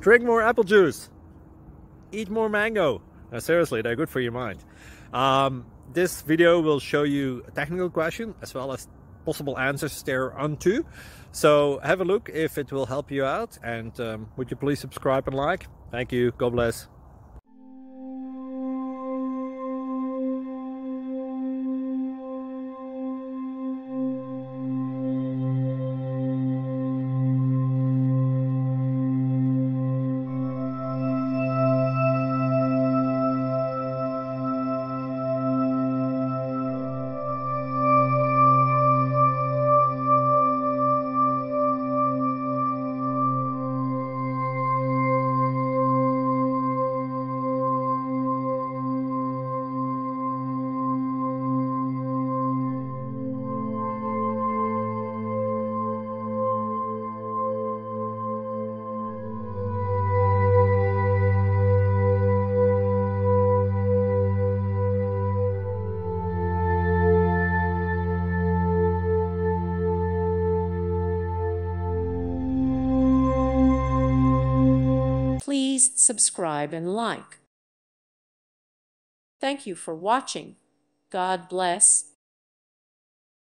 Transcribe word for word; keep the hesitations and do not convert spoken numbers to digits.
Drink more apple juice. Eat more mango. Now, seriously, they're good for your mind. Um, this video will show you a technical question as well as possible answers thereunto. So have a look if it will help you out, and um, would you please subscribe and like? Thank you. God bless. Please subscribe and like. Thank you for watching. God bless.